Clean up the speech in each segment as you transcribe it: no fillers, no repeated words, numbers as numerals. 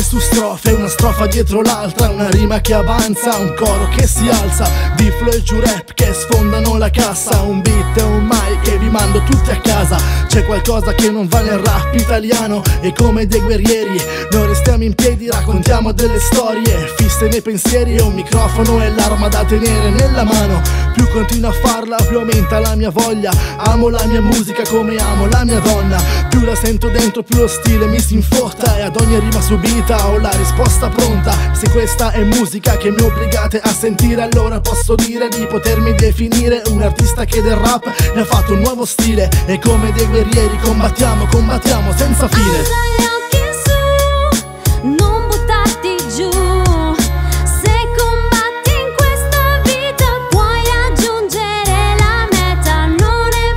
su strofe, una strofa dietro l'altra, una rima che avanza, un coro che si alza, di flow e giù rap che sfondano la cassa, un beat e un mic che vi mando tutti a casa. C'è qualcosa che non va nel rap italiano e come dei guerrieri noi restiamo in piedi, raccontiamo delle storie fisse nei pensieri, e un microfono è l'arma da tenere nella mano. Più continuo a farla più aumenta la mia voglia, amo la mia musica come amo la mia donna, più la sento dentro più lo stile mi si infotta, e ad ogni rima subita ho la risposta pronta. Se questa è musica che mi obbligate a sentire, allora posso dire di potermi definire un artista che del rap ne ha fatto un nuovo stile, e come dei guerrieri combattiamo, combattiamo senza fine. Alza gli occhi su, non buttarti giù. Se combatti in questa vita puoi raggiungere la meta. Non è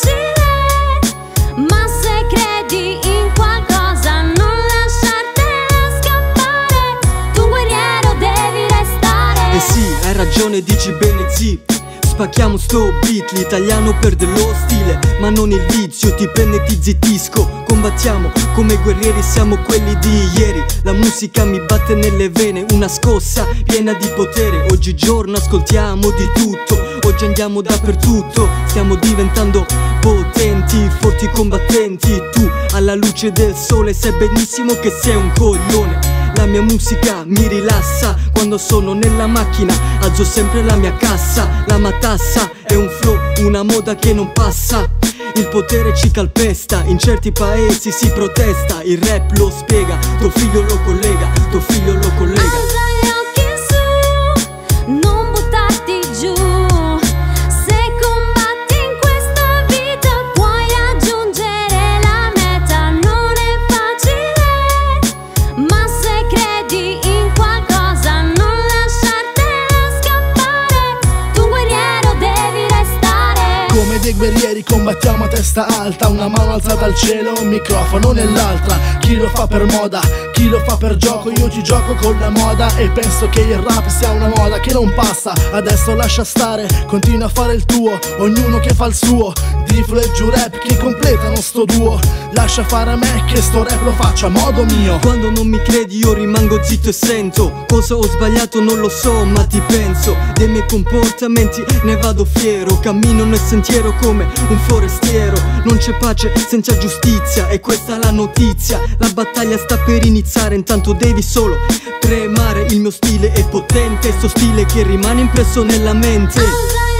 facile, ma se credi in qualcosa non lasciartela scappare. Tu guerriero devi restare. Eh sì, hai ragione, dici bene zi. Spacchiamo sto beat, l'italiano perde lo stile, ma non il vizio, ti prende e ti zittisco. Combattiamo come guerrieri, siamo quelli di ieri. La musica mi batte nelle vene, una scossa piena di potere. Oggigiorno ascoltiamo di tutto, oggi andiamo dappertutto. Stiamo diventando potenti, forti combattenti. Tu alla luce del sole sai benissimo che sei un coglione. La mia musica mi rilassa, quando sono nella macchina alzo sempre la mia cassa. La matassa è un flow, una moda che non passa. Il potere ci calpesta, in certi paesi si protesta. Il rap lo spiega, tuo figlio lo collega, tuo figlio lo collega. Alza gli occhi su, non buttarti giù. Se combatti in questa vita puoi raggiungere la meta. Non è facile, ma se credi in qualcosa non lasciartela scappare. Tu guerriero devi restare. Come dei guerrieri combattiamo a testa alta, una mano alzata al cielo, un microfono nell'altra. Chi lo fa per moda, chi lo fa per gioco, io ci gioco con la moda e penso che il rap sia una moda che non passa. Adesso lascia stare, continua a fare il tuo, ognuno che fa il suo. Di flow e giù rap che completano sto duo, lascia fare a me che sto rap lo faccio a modo mio. Quando non mi credi io rimango zitto e sento. Cosa ho sbagliato non lo so, ma ti penso. Dei miei comportamenti ne vado fiero, cammino nel sentiero come un forestiero. Non c'è pace senza giustizia, e questa è la notizia. La battaglia sta per iniziare, intanto devi solo tremare. Il mio stile è potente, sto stile che rimane impresso nella mente.